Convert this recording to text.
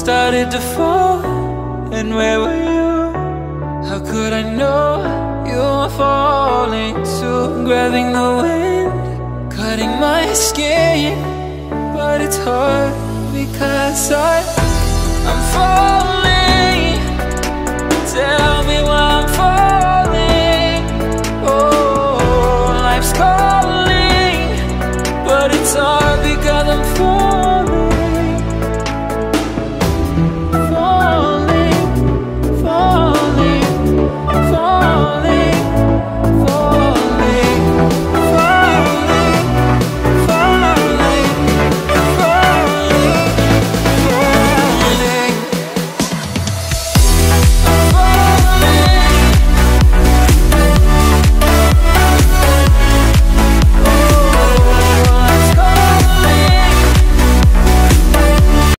started to fall, and where were you? How could I know you were falling too? Grabbing the wind, cutting my skin, but it's hard because I'm falling. Tell